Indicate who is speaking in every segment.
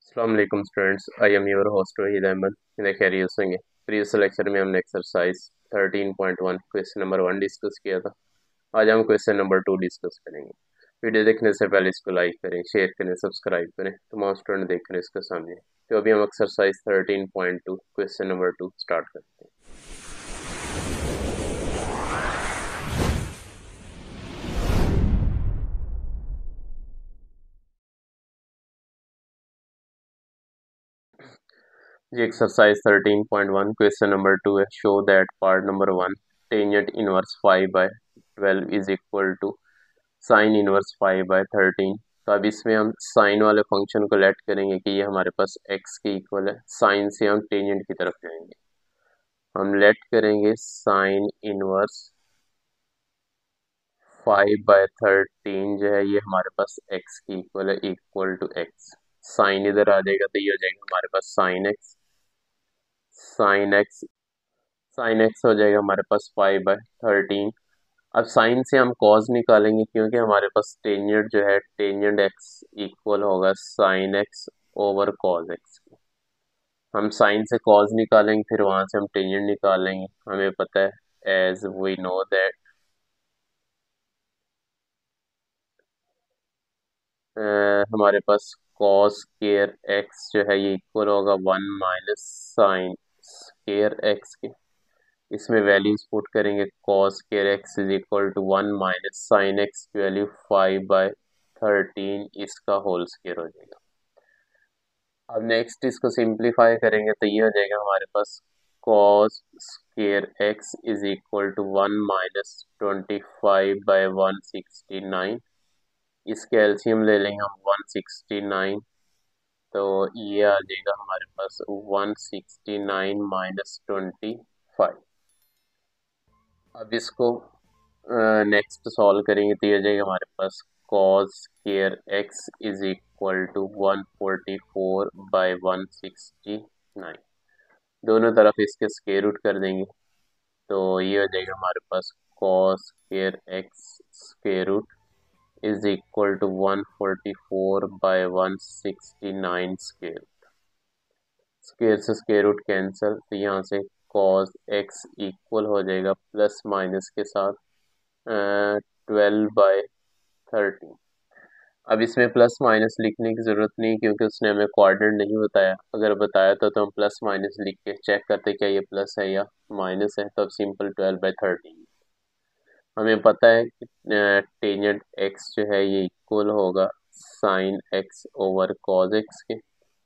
Speaker 1: अस्सलाम वालेकुम students, I am your host Waheed Ahmed. मेरा खैरियत से प्रीवियस लेक्चर में हमने एक्सरसाइज 13.1 क्वेश्चन नंबर 1 डिस्कस किया था। आज हम क्वेश्चन नंबर 2 डिस्कस करेंगे। वीडियो देखने से पहले इसको लाइक करें, शेयर करें, सब्सक्राइब करें। तमाम स्टूडेंट देख रहे हैं इसके सामने। तो अभी हम एक्सरसाइज 13.2 क्वेश्चन नंबर 2 स्टार्ट करते हैं। जी, एक्सरसाइज 13.1 क्वेश्चन नंबर 2 है। Show that part number 1 tangent inverse 5/12 is equal to sine inverse 5/13। तो अब इसमें हम साइन वाले फंक्शन को लेट करेंगे कि ये हमारे पास x के इक्वल है। साइन से हम टेंजेंट की तरफ जाएंगे। हम लेट करेंगे साइन इनवर्स 5/13 जो है ये हमारे पास x की इक्वल है, इक्वल टू x। साइन इधर आ जाएगा तो ये हो जाएगा हमारे पास sine x। Sine x sine x हो जाएगा हमारे पास 5/13। अब साइन से हम कॉज निकालेंगे क्योंकि हमारे पास टेंजेंट जो है टेंजेंट एक्स इक्वल होगा sine x over cos x. हम साइन से कॉज निकालेंगे, फिर वहां से हम टेंजेंट निकालेंगे। हमें पता है एज वी नो दैट हमारे पास कॉस स्केयर एक्स जो है ये इक्वल होगा 1 - साइन स्केयर एक्स के। इसमें वैल्यूज पुट करेंगे। Cos square x is equal to 1 - sine x की वैल्यू 5/13 इसका होल स्केयर हो जाएगा। अब नेक्स्ट इसको सिंप्लीफाई करेंगे तो ये हो जाएगा हमारे पास cos square x is equal to 1 - 25/169। इसके एलसीएम ले लेंगे हम 169। तो ये आ जाएगा हमारे पास 169 - 25। अब इसको नेक्स्ट सॉल्व करेंगे तो ये आ जाएगा हमारे पास cos square x is equal to 144/169। दोनों तरफ इसके स्क्वायर रूट कर देंगे तो ये हो जाएगा हमारे पास cos square x square root is equal to 144/169 square. Square से स्क्वायर रूट कैंसिल, तो यहाँ से cos x इक्वल हो जाएगा प्लस माइनस के साथ 12/13। अब इसमें प्लस माइनस लिखने की ज़रूरत नहीं क्योंकि उसने हमें कोऑर्डिनेट नहीं बताया। अगर बताया तो हम प्लस माइनस लिख के चेक करते क्या ये प्लस है या माइनस है। तो अब सिंपल 12/13। हमें पता है कि टेंजेंट एक्स जो है ये इक्वल होगा sine x over cos x के।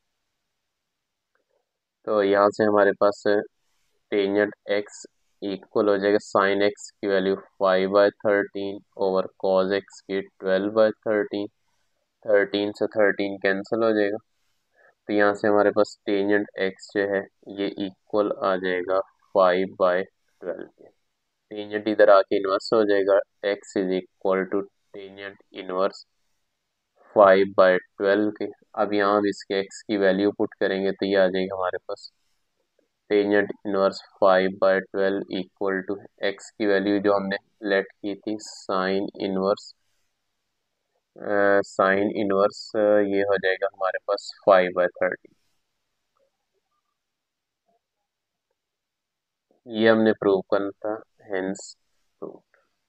Speaker 1: तो यहाँ से हमारे पास टेंजेंट एक्स इक्वल हो जाएगा साइन एक्स की वैल्यू 5/13 ओवर कॉज एक्स की 12/13। 13 से 13 कैंसिल हो जाएगा। तो यहाँ से हमारे पास टेंजेंट एक्स जो है ये इक्वल आ जाएगा 5/12 के। टेंजेंट इधर आके इनवर्स हो जाएगा। X is equal to tangent inverse 5/12 के। अब यहाँ हम इसके एक्स की वैल्यू पुट करेंगे तो ये आ जाएगा हमारे पास tangent inverse 5/12 equal to x की वैल्यू जो हमने लेट की थी साइन इनवर्स ये हो जाएगा हमारे पास 5/13। ये हमने प्रूव करना था, हेंस प्रूव।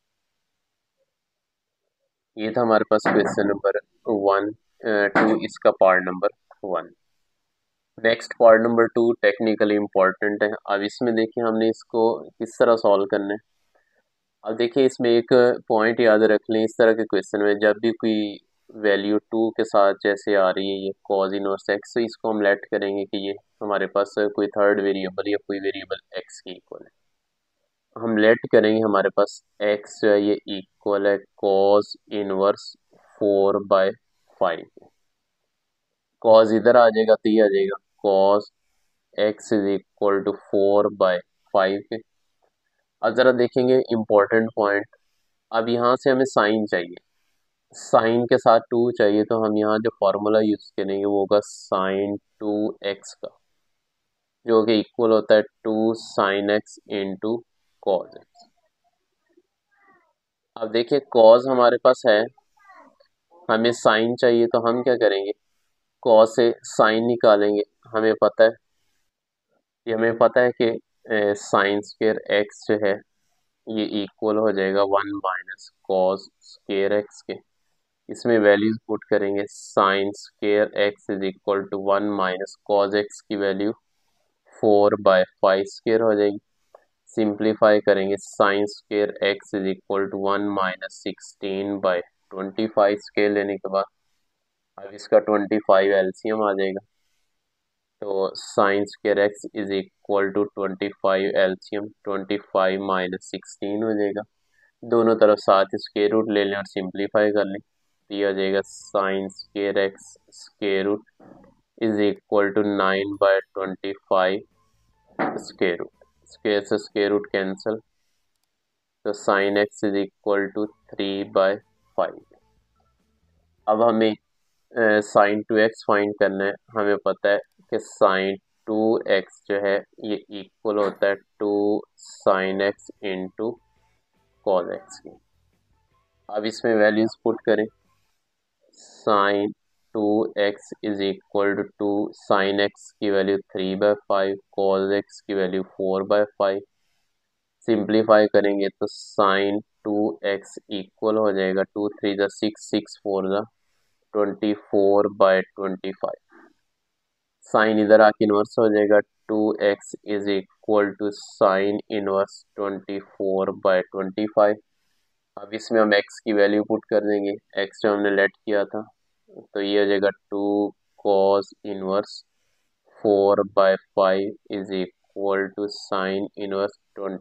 Speaker 1: ये था हमारे पास क्वेश्चन नंबर 1 2 इसका part number 1। Next part number 2 technically important है। अब इसमें देखिए हमने इसको किस तरह सॉल्व करना है। अब देखिए इसमें एक पॉइंट याद रख लें, इस तरह के क्वेश्चन में जब भी कोई वैल्यू 2 के साथ जैसे आ रही है ये कॉज इनवर्स एक्स, तो इसको हम लेट करेंगे कि ये हमारे पास कोई थर्ड वेरिएबल या कोई वेरिएबल एक्स की इक्वल है। हम लेट करेंगे हमारे पास x जो है ये इक्वल है cos इनवर्स 4/5। cos इधर आ जाएगा तो ये आ जाएगा cos x is equal to 4/5। अब जरा देखेंगे इम्पोर्टेंट पॉइंट। अब यहाँ से हमें साइन चाहिए, साइन के साथ 2 चाहिए, तो हम यहाँ जो फॉर्मूला यूज करेंगे वो होगा साइन 2x का, जो कि इक्वल होता है 2 sin x into cos x. अब देखिए कॉज हमारे पास है, हमें साइन चाहिए, तो हम क्या करेंगे कॉस से साइन निकालेंगे। हमें पता है कि साइन स्क्वायर एक्स जो है ये इक्वल हो जाएगा 1 - cos स्क्वायर एक्स के। इसमें वैल्यूज पुट करेंगे। Sine square x is equal to 1 - cos x की वैल्यू 4/5 स्क्वायर हो जाएगी। सिंप्लीफाई करेंगे। Sine square x is equal to 1 - 16/25 square लेने के बाद अब इसका 25 एलसीएम आ जाएगा। तो sine square x is equal to 25 LCM 25 - 16 हो जाएगा। दोनों तरफ साथ स्क्वायर रूट ले लें और सिंप्लीफाई कर लें तो ये हो जाएगा sine square x square root is equal to 9/25 square root. Square से स्क्वायर रूट कैंसिल तो sine x is equal to 3/5। अब हमें साइन 2x फाइंड करना है। हमें पता है कि साइन 2x जो है ये इक्वल होता है 2 sin x into cos x की। अब इसमें वैल्यूज पुट करें। Sine 2x is equal to 2 sin x की वैल्यू 3/5, कॉस एक्स की वैल्यू 4/5। सिंप्लीफाई करेंगे तो साइन 2x इक्वल हो जाएगा 2 3 6 6 4 24/25। साइन इधर आके इनवर्स हो जाएगा 2x is equal to sine inverse 24/25। अब इसमें हम x की वैल्यू पुट कर देंगे। x जो हमने लेट किया था तो ये हो जाएगा 2 cos inverse 4/5 is equal to sine inverse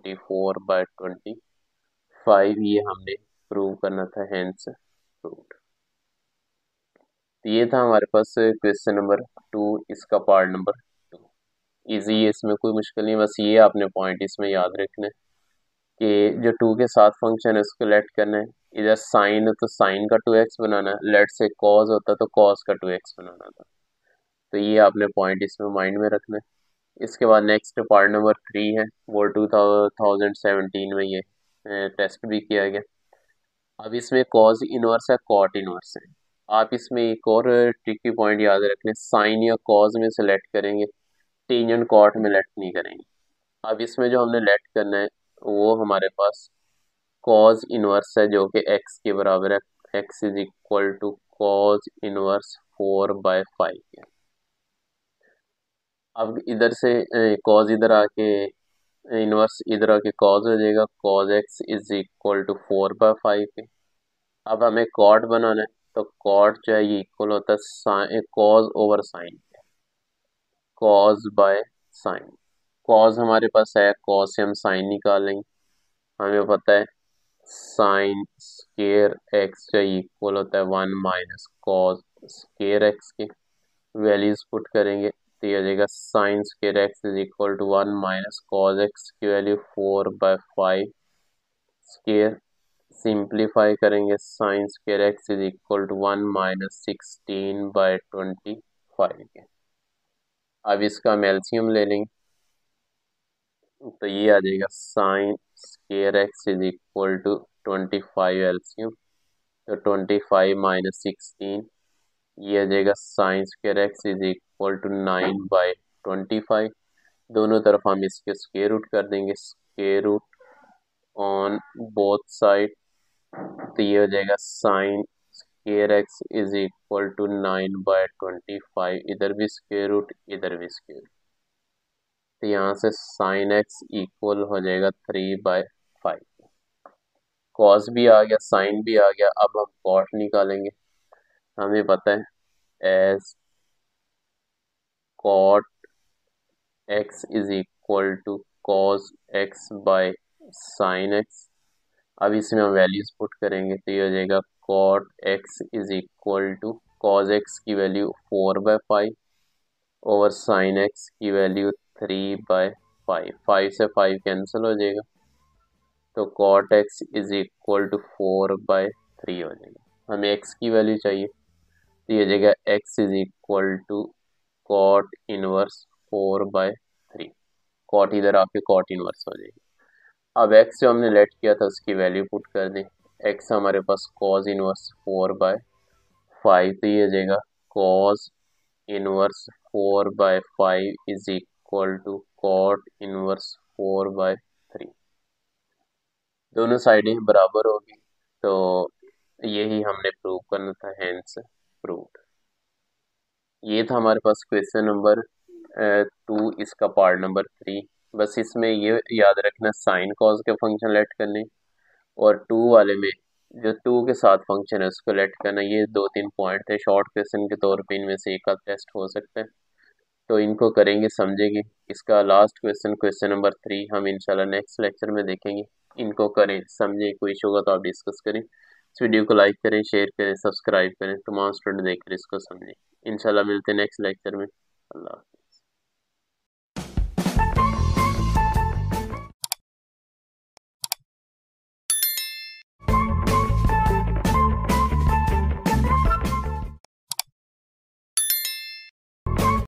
Speaker 1: 24/25। ये हमने प्रूव करना था, हेंस प्रूव्ड। तो ये था हमारे पास क्वेश्चन नंबर 2, इसका पार्ट नंबर 2। इजी है, इसमें कोई मुश्किल नहीं। बस ये आपने पॉइंट इसमें याद रखना है कि जो 2 के साथ फंक्शन है उसको लेट करना है। इधर साइन है तो साइन का 2x बनाना है, लेट से कॉस होता तो कॉस का 2x बनाना था। तो ये आपने पॉइंट इसमें माइंड में रखना है। इसके बाद नेक्स्ट पार्ट नंबर 3 है, वो 2017 में ये टेस्ट भी किया गया। अब इसमें कॉस इनवर्स है, कॉट इनवर्स है। आप इसमें एक और ट्रिकी पॉइंट याद रखना है, साइन या कॉस में सेलेक्ट करेंगे, टेंजेंट कॉट में लेट नहीं करेंगे। अब इसमें जो हमने लेट करना है वो हमारे पास कॉस इनवर्स है जो कि x के बराबर है। x is equal to cos inverse 4/5 है। अब इधर से कॉस इधर आके इनवर्स इधर आके कॉस हो जाएगा। Cos x is equal to 4/5 है। अब हमें कॉट बनाना है तो कॉट जो है ये इक्वल होता है sine cos over sine, cos by sine. Cos हमारे पास है, कॉस से हम साइन निकालेंगे। हमें पता है साइन स्केयर एक्स जो इक्वल होता है 1 - cos स्केयर एक्स के। वैल्यूज पुट करेंगे तो ये हो जाएगा sine square x is equal to 1 - cos x की वैल्यू 4/5 स्केयर। सिंप्लीफाई करेंगे sine square x is equal to 1 - 16/25 के। अब इसका हम एलसीएम ले लेंगे तो ये आ जाएगा sine square x is equal to 25 LCM तो 25 - 16 ये आ जाएगा sine square x is equal to 9/25। दोनों तरफ हम इसके स्क्वायर रूट कर देंगे, square root on both side तो ये हो जाएगा sine square x is equal to 9/25। इधर भी स्क्वायर रूट इधर भी स्क्वायर रूट तो यहाँ से साइन एक्स इक्वल हो जाएगा 3/5। कॉस भी आ गया, साइन भी आ गया। अब हम कॉट निकालेंगे। हमें पता है as cot x is equal to cos x by sine x. अब इसमें हम वैल्यूज पुट करेंगे तो ये हो जाएगा cot x is equal to cos x की वैल्यू 4/5 ओवर साइन एक्स की वैल्यू 3/5। 5 से 5 कैंसिल हो जाएगा तो cot x is equal to 4/3 हो जाएगा। हमें एक्स की वैल्यू चाहिए तो ये हो जाएगा x is equal to cot inverse 4/3। Cot इधर आके कॉट इनवर्स हो जाएगी। अब एक्स जो हमने लेट किया था उसकी वैल्यू पुट कर दें। एक्स हमारे पास कॉस इनवर्स 4/5 तो ये हो जाएगा cos inverse 4/5 is equal to cot inverse 4/3। दोनों साइडें बराबर होगी, तो यही हमने प्रूव करना था, हेंस प्रूव्ड। ये था हमारे पास क्वेश्चन नंबर 2, इसका पार्ट नंबर 3। बस इसमें ये याद रखना, साइन कॉस के फंक्शन लेट करने, और 2 वाले में जो 2 के साथ फंक्शन है उसको लेट करना। ये 2-3 पॉइंट थे शॉर्ट क्वेश्चन के तौर पे, इनमें से एक आध टेस्ट हो सकता है, तो इनको करेंगे, समझेंगे। इसका लास्ट क्वेश्चन, क्वेश्चन नंबर 3, हम इंशाल्लाह नेक्स्ट लेक्चर में देखेंगे। इनको करें, समझें, कोई इशू होगा तो आप डिस्कस करें। इस वीडियो को लाइक करें, शेयर करें, सब्सक्राइब करें, तमाम स्टूडेंट देखकर इसको समझें। इंशाल्लाह मिलते हैं नेक्स्ट लेक्चर में। अल्लाह।